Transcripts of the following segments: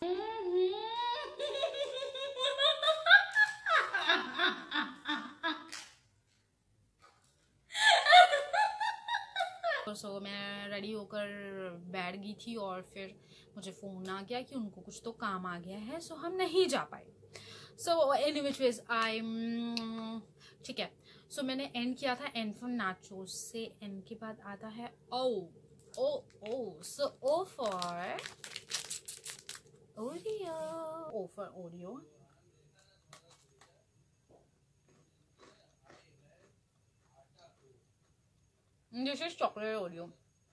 सो मैं रेडी होकर बैठ गई थी और फिर मुझे फ़ोन आ गया कि उनको कुछ तो काम आ गया है, सो हम नहीं जा पाए। सो एनी विच वेज आई ठीक है। सो मैंने एंड किया था एन फॉर नाचोस से, एन के बाद आता है O O O. So O for Oreo, O for Oreo. This is chocolate Oreo.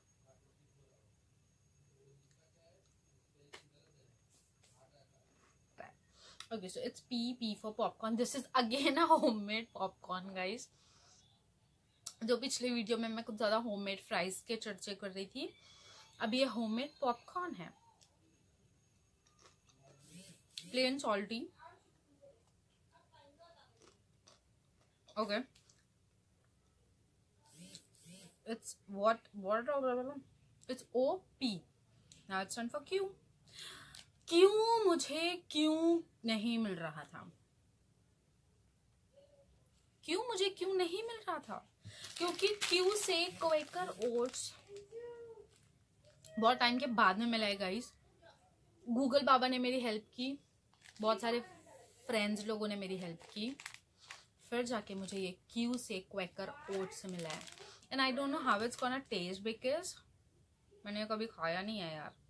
Okay, so it's P for popcorn. This is again a homemade popcorn, guys. जो पिछले video में मैं कुछ ज़्यादा होममेड फ्राइज के चर्चे कर रही थी, अब ये होममेड पॉपकॉर्न है, plain salty. Okay, it's it's OP. Now it's stand for Q. क्यों मुझे क्यों नहीं मिल रहा था? क्यों मुझे क्यों नहीं मिल रहा था? क्योंकि क्यू से क्वेकर ओट्स बहुत टाइम के बाद में मिला है गाइस। गूगल बाबा ने मेरी हेल्प की, बहुत सारे फ्रेंड्स लोगों ने मेरी हेल्प की, फिर जाके मुझे ये क्यू से क्वेकर ओट्स मिला है। And I don't know how it's gonna taste because मैंने कभी खाया नहीं है यार।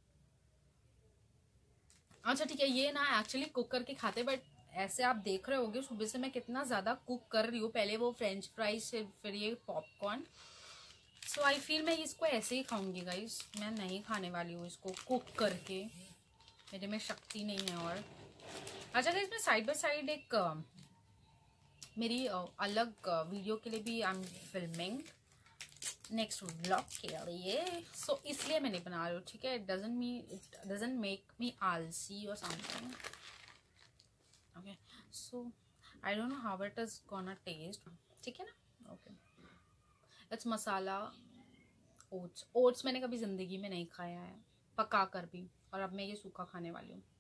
अच्छा ठीक है, ये ना एक्चुअली कुक करके खाते, बट ऐसे आप देख रहे होगे सुबह से मैं कितना ज़्यादा कुक कर रही हूँ। पहले वो फ्रेंच फ्राइज से फिर ये पॉपकॉर्न। सो आई फील मैं इसको ऐसे ही खाऊंगी गाइस, मैं नहीं खाने वाली हूँ इसको कुक करके, मेरे में शक्ति नहीं है। और अच्छा गाइस, मैं साइड बाय साइड एक मेरी अलग वीडियो के लिए भी I am filming next vlog के लिए, सो इसलिए मैं नहीं बना रही हूँ, ठीक है। इट डजंट मेक मी आलसी और something. Okay, so I don't know how it is gonna taste, ठीक है ना। Okay, it's masala oats. Oats मैंने कभी जिंदगी में नहीं खाया है पका कर भी, और अब मैं ये सूखा खाने वाली हूँ।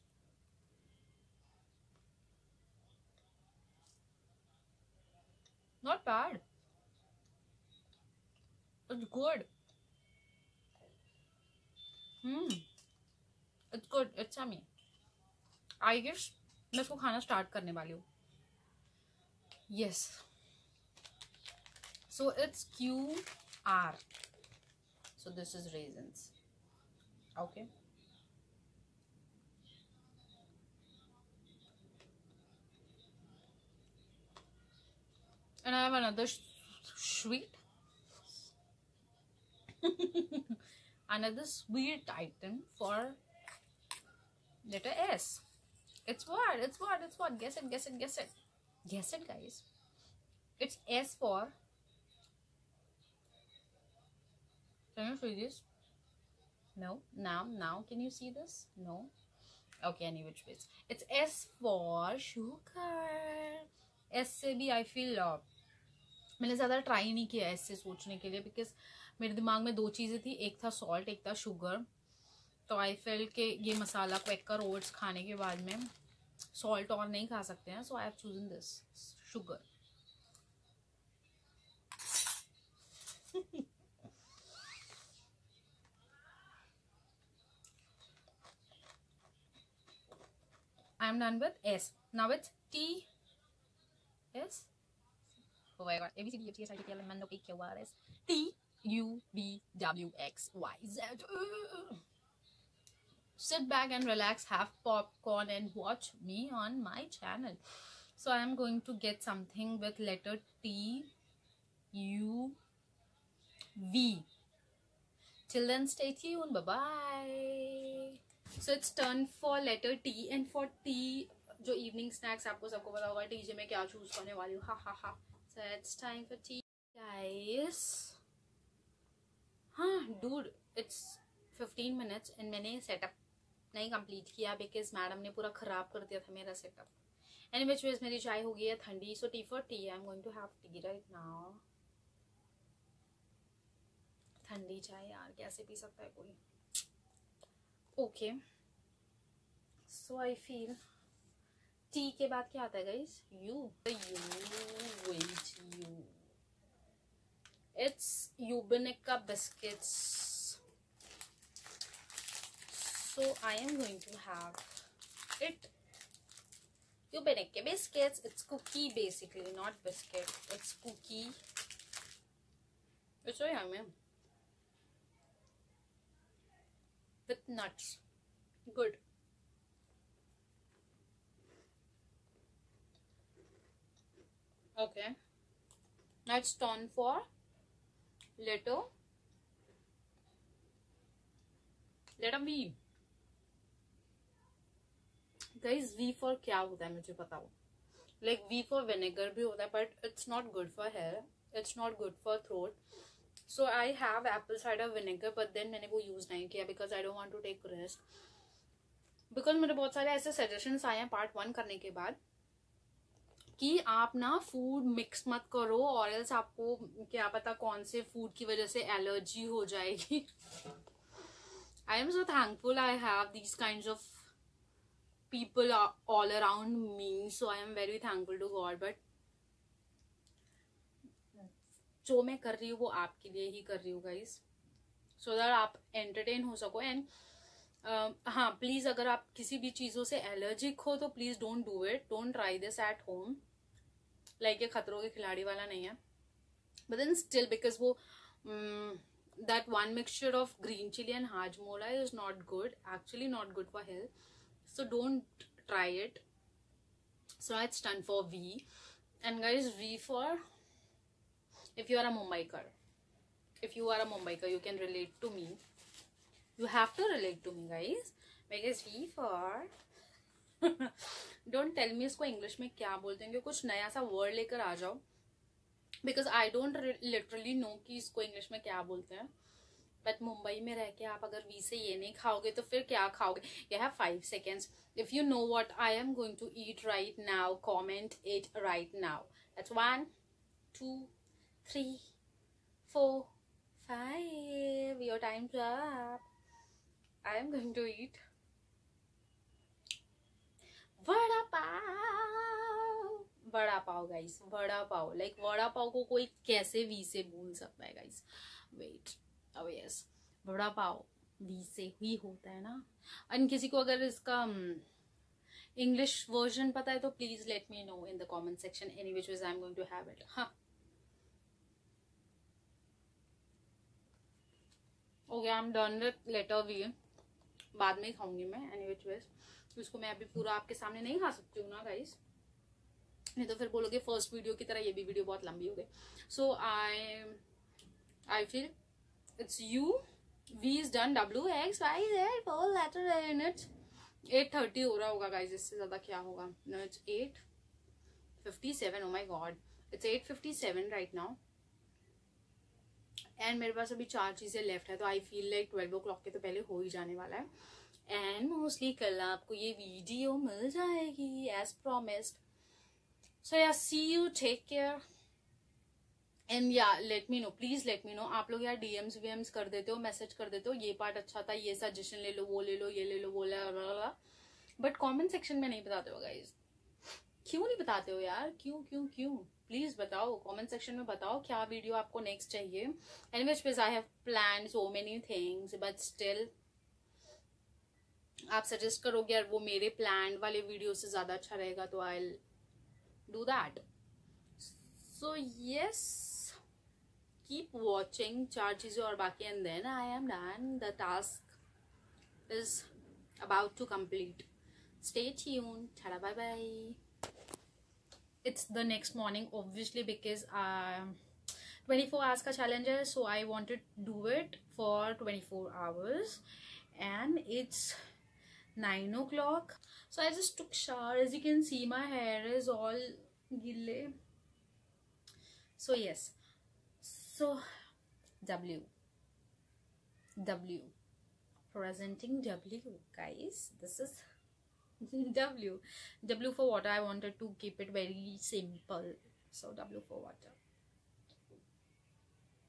Not bad, it's good. It's good, it's yummy. I guess मैं इसको खाना स्टार्ट करने वाली हूँ। Yes, so it's QR, so this is raisins. Okay, and I have another sweet another sweet item for letter S. It's what? Guess it guys. It's S for, can you see this? No. Now can you see this? No. Okay, any which ways, it's S for sugar. S से भी I feel मैंने ज़्यादा try नहीं किया ऐसे सोचने के लिए, बिकॉज मेरे दिमाग में दो चीज़ें थी, एक था सॉल्ट, एक था शुगर। तो आई फील कि ये मसाला क्वेकर ओट्स खाने के बाद में सॉल्ट और नहीं खा सकते हैं, so I have chosen this sugar. I am done with S. Now it's T S. Oh my god, A B C D F G H I J K L M N O P Q R S T U V W X Y Z. Sit back and relax, have popcorn and watch me on my channel. So I am going to get something with letter T U V. Till then, stay tuned. Bye bye. So it's turn for letter T, and for T जो evening snacks आपको सबको पता होगा TJ में क्या choose करने वाली हूँ, हा। So it's time for tea, guys. हाँ dude, it's 15 minutes and मैंने सेटअप नहीं कंप्लीट किया बिकॉज मैडम ने पूरा खराब कर दिया था मेरा सेटअप। एनी विच वेज मेरी चाय हो गई है ठंडी, so T for tea, I am going to have tea right now. ठंडी चाय यार कैसे पी सकता है कोई। Okay, So I feel tea के बाद क्या आता है guys? It's Yubinica biscuits. So I am going to have it. Yubinica biscuits. It's cookie basically, not biscuit. It's cookie. It's so yummy. With nuts. Good. Okay. Now it's turn for letter V. Guys, V for क्या होता है मुझे बताओ. Like V for vinegar भी होता है, but it's not good for hair. It's not good for throat. So I have apple cider vinegar, but then मैंने वो use नहीं किया because I don't want to take risk. Because मेरे बहुत सारे ऐसे suggestions आए हैं part 1 करने के बाद कि आप ना फूड मिक्स मत करो और एल्स आपको क्या पता कौन से फूड की वजह से एलर्जी हो जाएगी. I am so thankful I have these kinds of people all around me, so I am very thankful to God. But जो मैं कर रही हूँ वो आपके लिए ही कर रही हूँ guys, so that आप entertain हो सको. एंड हाँ प्लीज अगर आप किसी भी चीजों से एलर्जिक हो तो please don't do it. Don't try this at home. Like ये खतरों के खिलाड़ी वाला नहीं है. बट देन स्टिल बिकॉज वो that one mixture of green chili and hajmola is not good, actually not good for health, so don't try it. So it's done for V. And guys, V for if you are a Mumbaiker. If you are a Mumbaiker, you can relate to me. You have to relate to me guys, because V for don't tell me इसको English में क्या बोलते हैं, कुछ नया सा word लेकर आ जाओ. Because I don't literally know कि इसको इंग्लिश में क्या बोलते हैं. बट मुंबई में रह के आप अगर वी से ये नहीं खाओगे तो फिर क्या खाओगे. You have 5 seconds. If you know what I am going to eat right now, comment it right now. That's 1 2 3 4 5. Your time's up. I am going to eat vada pav. Vada pav guys, vada pav. Like vada pav को कोई कैसे वी से भूल सकता है गाइस. वेट, अब yes, vada pav V से ही होता है ना. एंड किसी को अगर इसका इंग्लिश वर्जन पता है तो please let me know in the comment section. Any which ways I am going to have it. हाँ okay, I am done with letter V. बाद में ही खाऊंगी मैं. एनी विच वेज इसको मैं अभी पूरा आपके सामने नहीं खा सकती हूँ ना गाइस, नहीं तो फिर बोलोगे फर्स्ट वीडियो की तरह ये भी वीडियो बहुत लंबी हो गई. So I feel it's U. V is done. WXYZ 4 letter in it. 8:30 हो रहा होगा गाइस, इससे ज्यादा क्या होगा. No it's 8:57. Oh my god, it's 8:57 right now. And मेरे पास अभी 4 चीजें लेफ्ट है, तो आई फील लाइक 12 o'clock के तो पहले हो ही जाने वाला है. एंड मोस्टली कल आपको ये वीडियो मिल जाएगी as promised. So yeah, see you, take care, and yeah, let me know, please let me know. आप लोग यार DMs VMs कर देते हो, मैसेज कर देते हो, ये पार्ट अच्छा था, ये सजेशन ले लो, वो ले लो, ये ले लो, वो ले लो, बट कमेंट सेक्शन में नहीं बताते हो गाइज. क्यों नहीं बताते हो यार? क्यों क्यों क्यों? प्लीज बताओ, कमेंट सेक्शन में बताओ क्या वीडियो आपको नेक्स्ट चाहिए. And which ways I have planned so many things, but still आप सजेस्ट करोगे यार वो मेरे प्लान वाले वीडियो से ज्यादा अच्छा रहेगा, तो आई do that. So yes, keep watching. 4 चीजें और बाकी, and then I am done. The task is about to complete. Stay tuned. Tada, bye bye. It's the next morning obviously because 24 hours का challenge है, so I wanted to do it for 24 hours and it's 9 o'clock. So I just took shower. As you can see, my hair is all gille. So yes, so W presenting W guys. This is W for water. I wanted to keep it very simple, so W for water.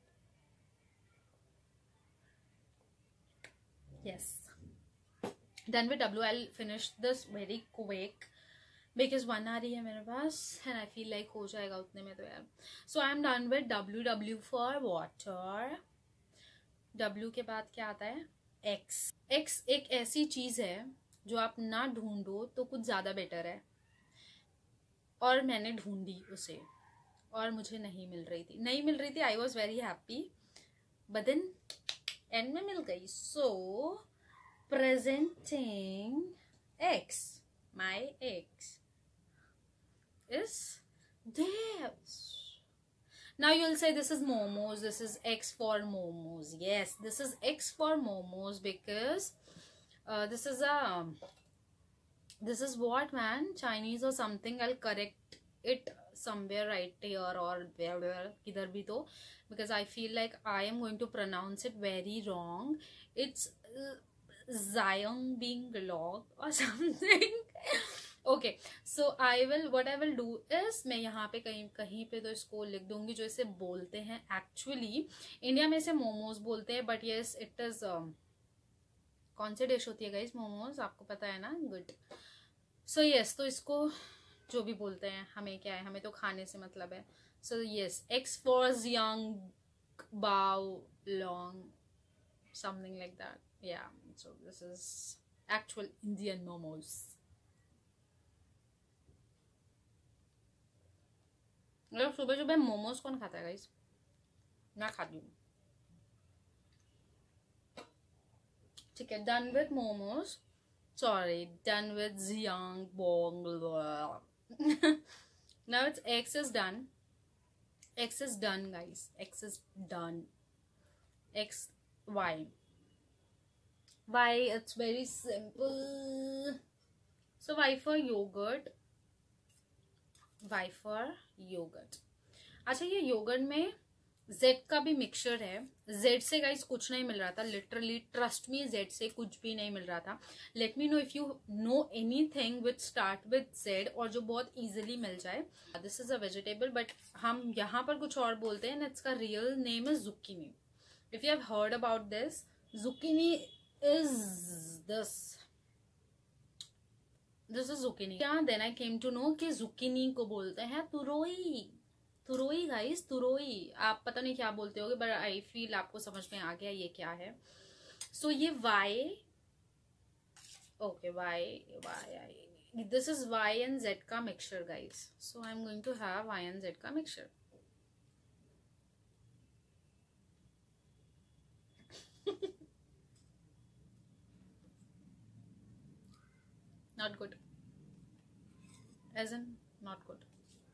Yes, Done with W. I'll finish this very quick because 1 hour ही है मेरे पास and I feel like हो जाएगा उतने में तो यार. So I'm done with W. W for water. W के बाद क्या आता है? X. X एक ऐसी चीज है जो आप ना ढूंढो तो कुछ ज्यादा बेटर है, और मैंने ढूंढी उसे और मुझे नहीं मिल रही थी. I was very happy, but then end में मिल गई. So presenting X, my X is this. Now you'll say this is momos, this is X for momos. Yes, this is X for momos because this is what, man, Chinese or something. I'll correct it somewhere right here or where kidhar bhi to, because I feel like I am going to pronounce it very wrong. It's Zion being log or something. Okay, so what I will do is मैं यहाँ पे कहीं पे तो इसको लिख दूंगी जो इसे बोलते हैं. एक्चुअली इंडिया में इसे मोमोज बोलते हैं, बट यस इट इज कौन सी डिश होती है गाइस? मोमोज. आपको पता है ना? गुड. सो यस, तो इसको जो भी बोलते हैं, हमें क्या है, हमें तो खाने से मतलब है. So yes, X for young, bow, long, something like that. Yeah, so this is actual Indian momos. मतलब सुबह सुबह मोमोज कौन खाता है गाइस? मैं खाती हूँ. ठीक है, done with momos. Sorry, done with Xiang Bong. Now it's X is done. X is done, guys. X is done. X, Y. Y, it's very simple. So Y for yogurt. Y for yogurt. अच्छा, ये yogurt में Z का भी mixture है. Z से guys कुछ नहीं मिल रहा था, लिटरली ट्रस्ट मी, Z से कुछ भी नहीं मिल रहा था. Let me know if you know anything which start with Z और जो बहुत इजीली मिल जाए. This is a vegetable, but हम यहाँ पर कुछ और बोलते हैं. इसका real name is zucchini. If you have heard about this, zucchini is this is zucchini. Then I came to know कि जुकीनी को बोलते हैं तुरोई. तुरोई गाइस, तुरोई. आप पता नहीं क्या बोलते होगे, बट आई फील आपको समझ में आ गया ये क्या है. सो ये Y, okay, Y, this is Y and Z का mixture guys. So I am going to have Y and Z का mixture. Not good, as in not good.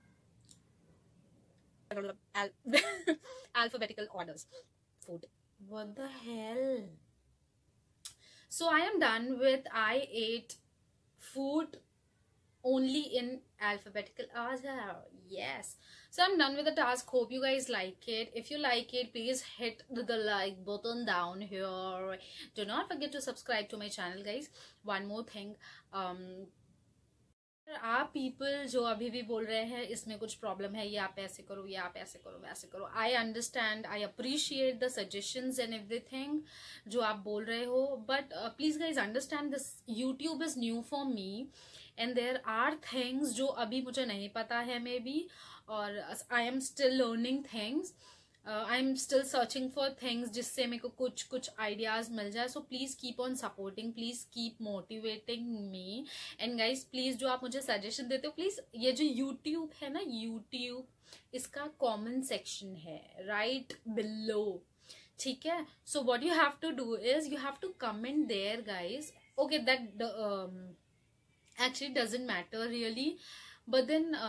Alphabetical orders. Food. What the hell? So I am done with, I ate food only in alphabetical order. Yes. So I'm done with the task. Hope you guys like it. If you like it, please hit the like button down here. Do not forget to subscribe to my channel, guys. One more thing. आप people जो अभी भी बोल रहे हैं इसमें कुछ problem है, ये आप ऐसे करो, ये आप ऐसे करो, वैसे करो. I understand, I appreciate the suggestions and everything जो आप बोल रहे हो, but please guys understand this YouTube is new for me and there are things जो अभी मुझे नहीं पता है मे बी, और I am still learning things. I am still searching for things जिससे मेरे को कुछ आइडियाज मिल जाए. So please keep on supporting, please keep motivating me. And guys please जो आप मुझे सजेशन देते हो, प्लीज ये जो यूट्यूब है ना, यूट्यूब, इसका कमेंट सेक्शन है राइट बिलो. ठीक है, so what you have to do is you have to comment there guys. Okay, that actually doesn't matter really, but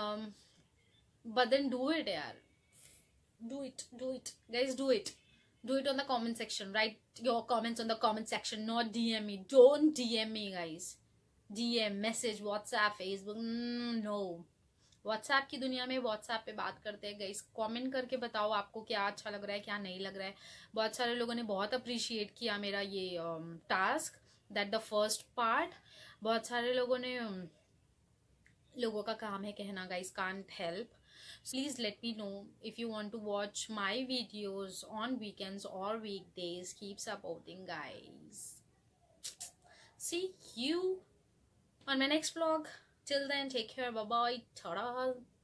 then do it यार. Do it guys, do it on the comment section. Write your comments on the comment section, not DM me. Don't DM me guys. DM, message, WhatsApp, Facebook, no. WhatsApp की दुनिया में WhatsApp पे बात करते हैं guys. Comment करके बताओ आपको क्या अच्छा लग रहा है, क्या नहीं लग रहा है. बहुत सारे लोगों ने बहुत अप्रिशिएट किया मेरा ये task, that the first part. बहुत सारे लोगों ने लोगों का काम है कहना guys, can't help. Please let me know if you want to watch my videos on weekends or weekdays. Keep supporting guys. see you on my next vlog. Till then, take care. Bye bye. Ta-da.